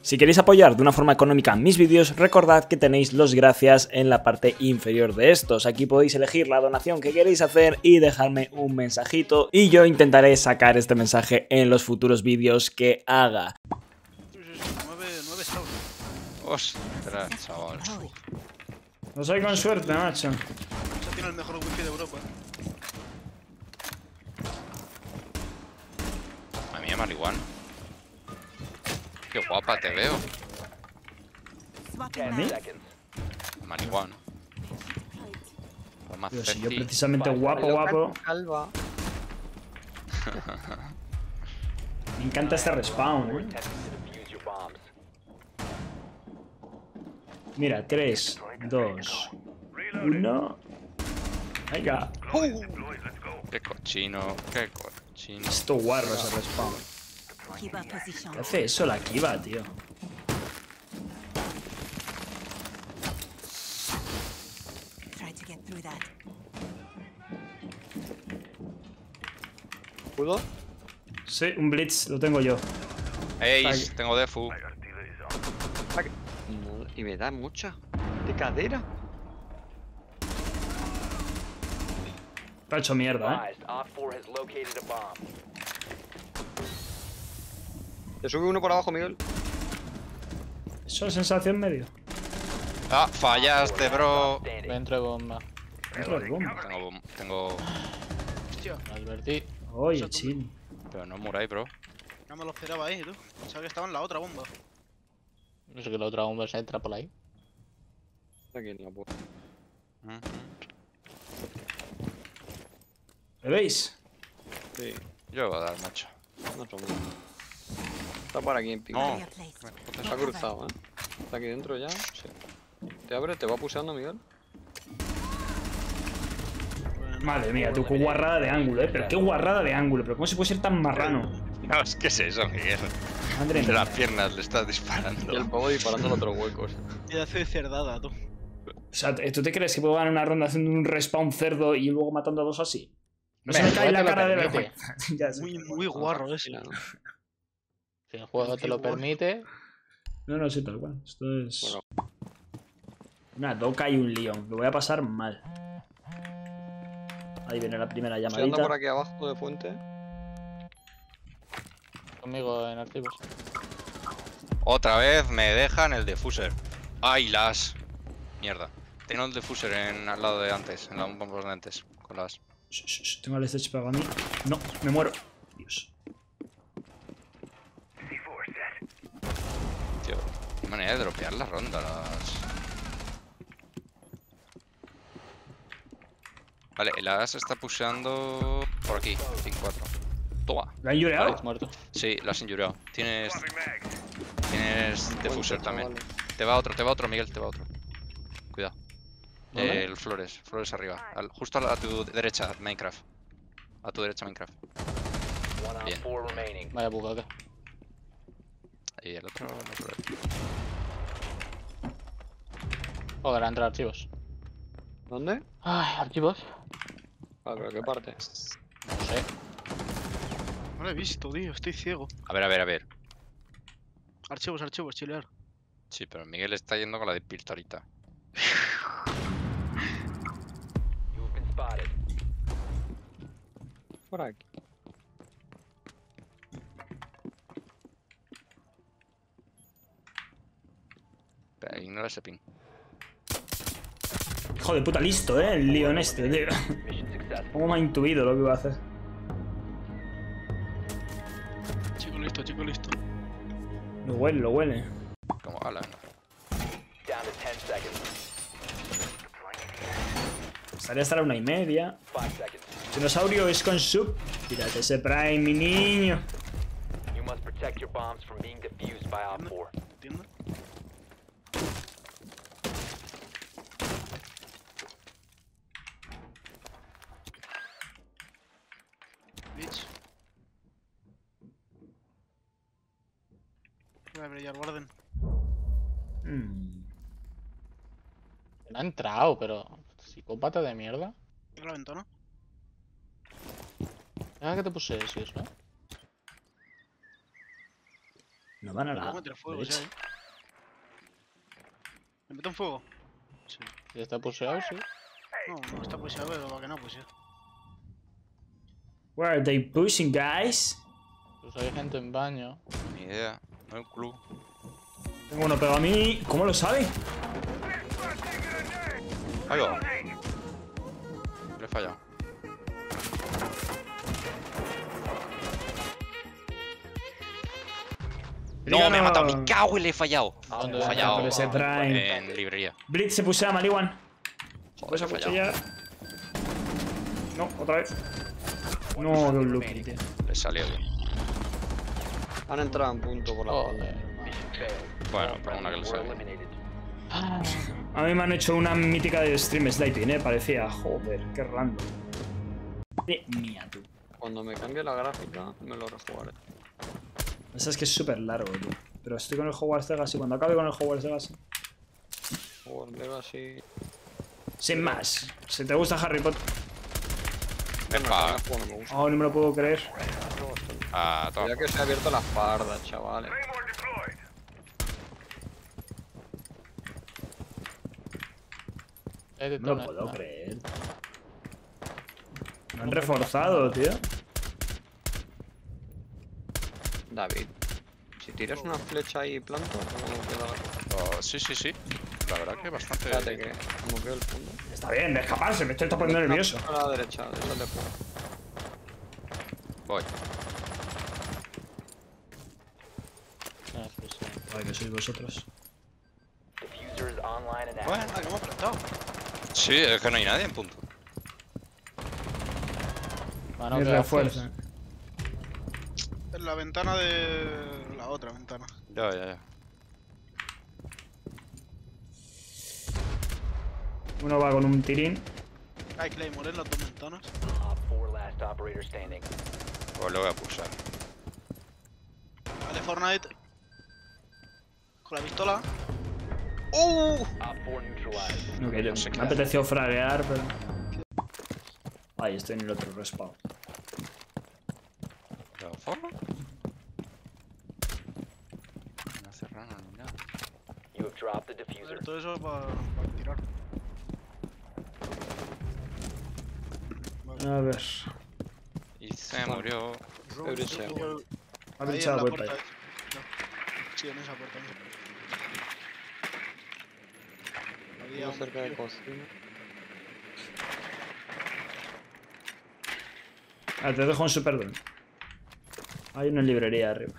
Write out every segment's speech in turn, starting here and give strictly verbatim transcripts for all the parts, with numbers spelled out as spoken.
Si queréis apoyar de una forma económica mis vídeos, recordad que tenéis los gracias en la parte inferior de estos. Aquí podéis elegir la donación que queréis hacer y dejarme un mensajito y yo intentaré sacar este mensaje en los futuros vídeos que haga. Ostras, chaval. No soy con suerte, macho. Eso tiene el mejor wifi de Europa. A mí es marihuana. Qué guapa te veo. ¿A mí? Marihuana. Pues más Pero si yo sexy. precisamente guapo, guapo. Calva. Me encanta este respawn, ¿eh? Mira, tres, dos, uno. Venga. Qué cochino, qué cochino. Esto guarro ese respawn. ¿Qué hace eso la Kiva, tío? ¿Pudo? Sí, un blitz, lo tengo yo. Ey, Ay. tengo defu. Y me da mucha. De cadera. Te ha hecho mierda, ¿eh? Te sube uno por abajo, Miguel. Eso es sensación medio. Ah, fallaste, bro. Dentro de bomba. Dentro del boom. Tengo, bom- tengo... Hostia, Advertí. Oye, chill. Pero no muráis, bro. no me lo esperaba ahí, tú. Pensaba que estaba en la otra bomba. No sé que la otra bomba se entra por ahí. Aquí en la puerta. Ujú. ¿Me veis? Sí, Yo voy a dar, macho. no son muchos. Está por aquí en pico. No. Está cruzado, ¿eh? Está aquí dentro ya. Sí. Te abre, te va puseando, Miguel. Madre mía, tú, qué guarrada de ángulo, ¿eh? Pero qué guarrada de ángulo. Pero ¿cómo se puede ser tan marrano? No, es que es eso, Miguel. Madre De mía. las piernas le estás Y el disparando. pavo disparando en otros huecos. Y hace cerdada, tú. O sea, ¿tú te crees que puedo ganar una ronda haciendo un respawn cerdo y luego matando a dos así? No se Hombre, me cae el la juego te cara de lo permite. vergüenza. Ya sé. Muy, muy guarro ese. Mira, ¿no? Si el juego te lo permite. No, no, sí, tal cual. Esto es... Bueno. Una Doka y un Leon. Lo voy a pasar mal. Ahí viene la primera Si anda llamadita. por aquí abajo de puente. Conmigo en archivos. Otra vez me dejan el defuser. Ay, las. Mierda. Tengo el defuser en, al lado de antes, en la bomba de antes. Con las. Shh, shh, shh, tengo el stage para mí. No, me muero. Dios. Tío, qué manera de dropear la ronda. Las... Vale, el as está pusheando por aquí, cinco cuatro. Toma. ¿Lo han llorado? Vale, muerto. Sí, lo has injuriado. Tienes. Tienes defuser Puente, también. chavales. Te va otro, te va otro, Miguel, te va otro. Cuidado. ¿Dónde? Eh, el Flores, Flores arriba. Al- justo a, la- a tu derecha, Minecraft. A tu derecha, Minecraft. Bien. Vaya bucaque. Y el otro, no Flores. Joder, entra archivos. ¿Dónde? Ay, archivos. Ah, pero ¿qué parte? No sé. No lo he visto, tío. Estoy ciego. A ver, a ver, a ver. Archivos, archivos, chilear. Sí, pero Miguel está yendo con la de pistolita. Por aquí. Espera, ignora ese ping. Hijo de puta, listo, ¿eh? El Leon este, tío. ¿Cómo me ha intuido lo que iba a hacer? Chico listo, chico listo. Lo huele, lo huele. Como ala, no. Estaría hasta la una y media. Dinosaurio es con sub. Tírate ese prime, mi niño. ¿Entiendes? Bitch. Voy a brillar, guarden. Mm. No ha entrado, pero. Psicópata de mierda. Cierra la ventana. Deja que te puse eso, ¿eh? No van a Le voy la a meter fuego, derecha. ya, eh. ¿Le meto un fuego? Sí. Si está puseado, sí. No, no está puseado, pero para que no puseo. Where are they pushing, guys? Pues hay gente en baño. Ni idea. No hay un club. Tengo uno pegado a mí. ¿Cómo lo sabe? Ahí va. Le he fallado. No, me ha matado. Me cago y le he fallado. ¿Dónde? He fallado. Pero se traen. En librería. Blitz se pusea a Maliwan. Joder, ¿Puedes he fallado. acuchillar? No, otra vez. No, de un look, tío. Le salió bien. Han entrado en punto por la Joder. espalda. Bueno, pero una que le salió. Ah, A mí me han hecho una mítica de stream sniping, eh. Parecía, joder, qué random. De mía, tú. Cuando me cambie la gráfica, me lo rejugaré. Esa es que es súper largo, tío. Pero estoy con el Hogwarts Legacy. Cuando acabe con el Hogwarts Legacy. O el Legacy. Sin más. Si te gusta Harry Potter. Epa. Este juego no me gusta. Oh, no me lo puedo creer. Ah, toma. Ya que se ha abierto la farda, chavales. he No lo detonado. puedo creer. Me han reforzado, tío. David, si tiras una flecha ahí y planta, ¿cómo queda la cosa? Oh, sí, sí, sí. La verdad que bastante. Espérate que como veo el fondo. Está bien, de escaparse, me estoy poniendo nervioso. A la derecha, detrás de fuego. Voy. Ah, sí, sí. Ay, que sois vosotros. Bueno, que hemos plantado. Sí, es que no hay nadie en punto. Mano, Me ¿qué haces? refuerza. En la ventana de la otra ventana. Ya, ya, ya. Uno va con un tirín. Hay Claymore en las dos ventanas. Pues lo voy a pulsar. Vale, Fortnite. Con la pistola. ¡Uh! No, que yo- sé qué me apeteció fraguear, pero. Ay, estoy en el otro respawn. ¿Lo forro? No hace rano ni nada. A ver, todo eso para tirar. Vale. A ver. Y se murió. He brichado. Yo- Ha ahí en brichado la vuelta puerta. ahí. esa. No. Sí, en esa puerta. En esa puerta. Había Uno un cerca de tío. cocina. Ah, te dejo un super don. Hay una librería arriba.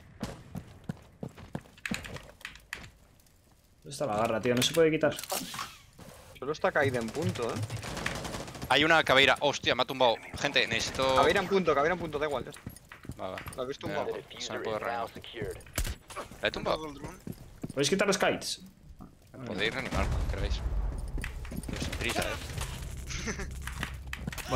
¿Dónde está la garra, tío? No se puede quitar. Solo está caída en punto, eh. Hay una caveira. Hostia, me ha tumbado. Gente, necesito. Cabeira en punto, cabeira en punto, da igual. Ya está. Va, va. ¿La habéis Eh, tumbado? Se me puede reanimar. ¿La he tumbado? Todo el dron. ¿Podéis quitar los kites? Podéis reanimar cuando queráis. Pero sin prisa, eh. Voy.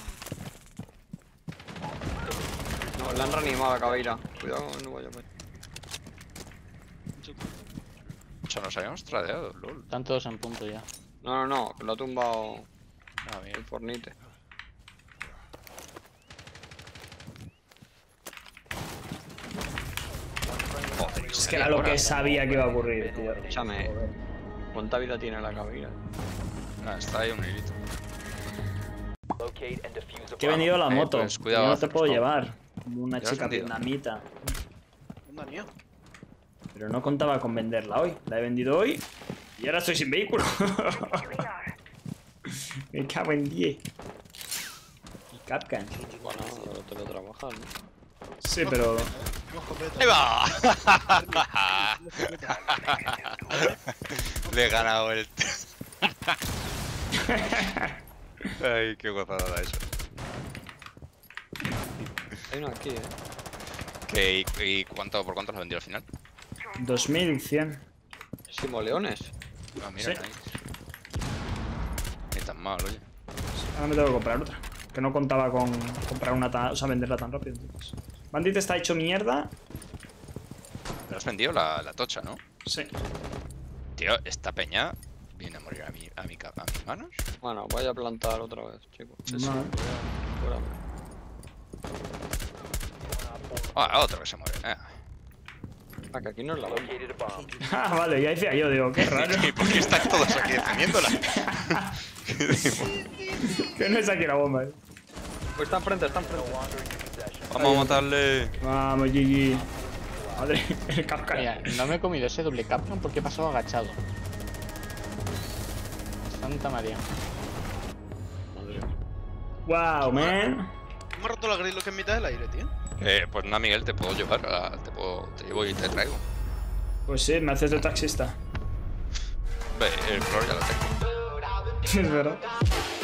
No, la han reanimado a cabeira. Cuidado, no vaya por ahí. O sea, nos habíamos tradeado, lol. Están todos en punto ya. No, no, no, que lo ha tumbado Ah, bien. el Fornite. Joder, Es que era lo que sabía que iba a ocurrir, tío. Escúchame, ¿cuánta vida tiene la cabeira? Nah, está ahí un hilito. Que he vendido la Eh, moto. pues, que cuidado, yo no te puedo no. llevar. Como una ¿Ya has chica vendido? vietnamita. ¿Dónde han ido? Pero no contaba con venderla hoy. La he vendido hoy y ahora estoy sin vehículo. Me cago en diez. Y Capcan. Bueno, pero te lo trabajas, ¿no? Sí, pero. Tengo escopeta. ¡Ahí va! Tengo escopeta. Le he ganado el. Ay, qué gozada da eso. Hay uno aquí, eh. ¿Qué, y, y cuánto, por cuánto lo has vendido al final? dos mil cien. Simoleones. Ah, mira, Sí. nice. Ni tan mal, oye. Ahora me tengo que comprar otra. Que no contaba con comprar una tan. O sea, venderla tan rápido. Entonces. Bandit está hecho mierda. Pero has vendido la, la tocha, ¿no? Sí. Tío, esta peña viene a morir a, mi, a, mi, ca- a mis manos. Bueno, vaya a plantar otra vez, chicos. Sí, sí. No. Fuera. Ah, otro que se muere. Eh. Ah, que aquí no es la bomba. Ah, vale, ya decía yo, digo, qué raro. ¿Y por qué estáis todos aquí defendiéndola? Que no es aquí la bomba, eh. Pues está enfrente, está enfrente. Vamos a matarle. Vamos, G G. Madre, el cascara. Mira, no me he comido ese doble caption porque he pasado agachado. Santa María. Madre. Wow, man. Me ha roto la grillo que en mitad del aire, tío. Eh, pues nada, Miguel, te puedo llevar. A... Te, puedo... te llevo y te traigo. Pues sí, me haces de taxista. Ve, el flor ya la tengo. Es verdad.